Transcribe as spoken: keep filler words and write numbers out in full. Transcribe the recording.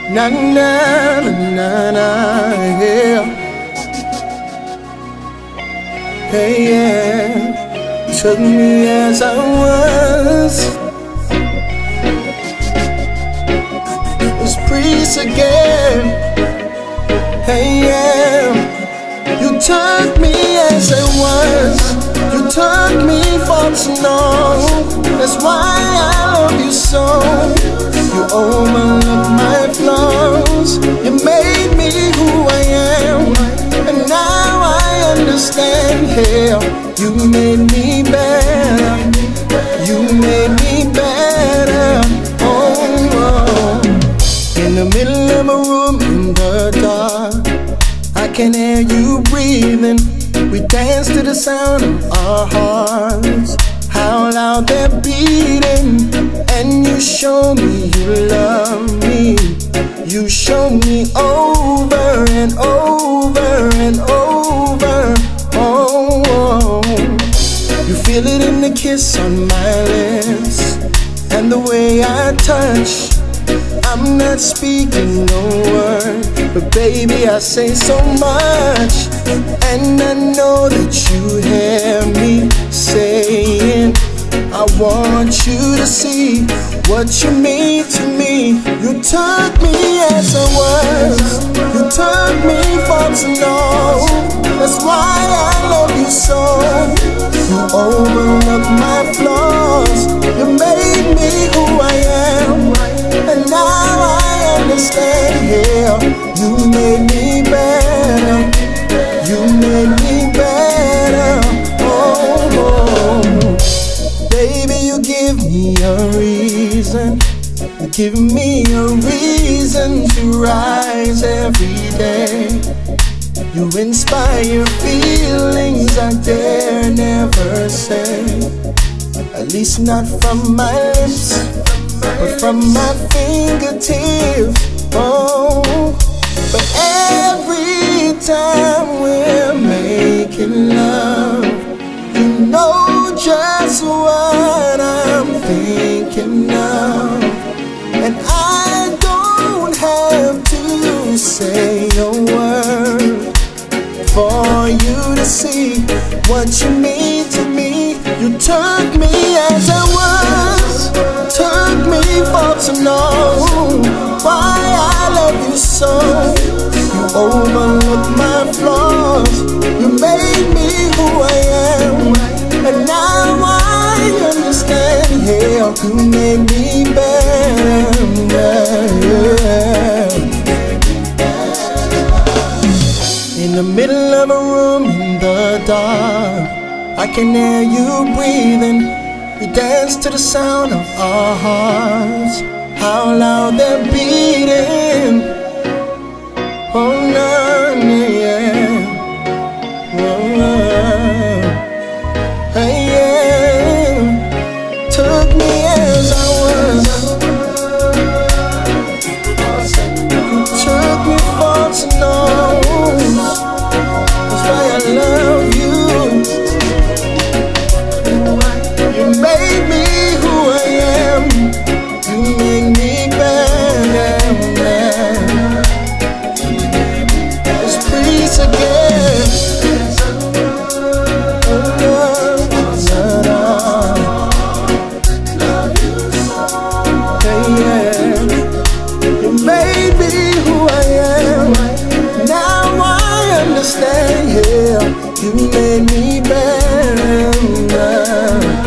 Na na na na na, yeah. Hey, yeah. Took me as I was. Was priest again. Hey, yeah. You took me as I was. You took me for to know. That's why I love you so. You overlooked my flaws. You made me who I am. And now I understand. Hell, you made me better. You made me better. Oh, oh. In the middle of a room in the dark, I can hear you breathing. We dance to the sound of our hearts. How loud they're beating. And you show me you love me. You show me over and over and over. Oh, oh. You feel it in the kiss on my lips and the way I touch. I'm not speaking no word, but baby I say so much. And I know that you hear me saying, I want you to see what you mean to me. You took me as I was. You took me for to know. That's why I love you so. You overlooked my flaws. You made me who I am. And now I understand. Yeah, you made me better. You made me better. Oh, oh. Baby, you give me a reason. You give me a reason to rise every day. You inspire feelings I dare never say. At least not from my lips, but from my fingertips. Oh, but every time we're making love, you know just what I'm thinking of. And I don't have to say a word for you to see what you mean to me. You took me as I was. Took me for to know why I love you so. You overlooked my flaws. You made me who I am. And now I understand. Yeah, you made me better. In the middle of a room in the dark, I can hear you breathing. We dance to the sound of our hearts. How loud they're beating. Oh, no, yeah. Oh, oh. Hey, yeah. Took me as I was. You took me for to know. That's why I love you. You made me who I am. You made me better. It's peace again. Oh, love, love you so. Hey, yeah. You made me who I am. Now I understand. Yeah, you made me better.